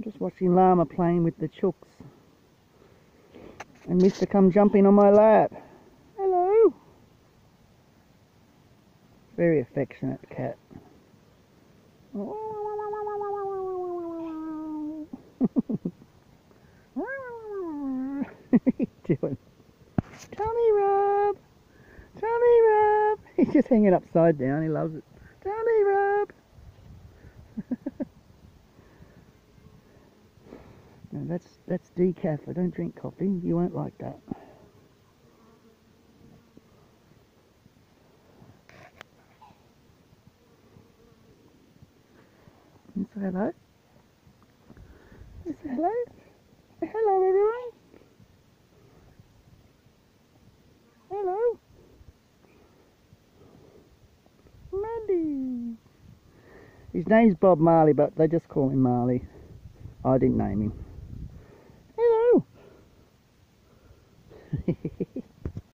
just watching Llama playing with the chooks. And Mister come jumping on my lap. Hello. Very affectionate cat. What are you doing? Tummy rub! Tummy rub! He's just hanging upside down, he loves it. Tummy rub! No, that's decaf. I don't drink coffee. You won't like that. Say hello. Say hello. Hello, everyone. Hello. Maddie. His name's Bob Marley, but they just call him Marley. I didn't name him. Hello.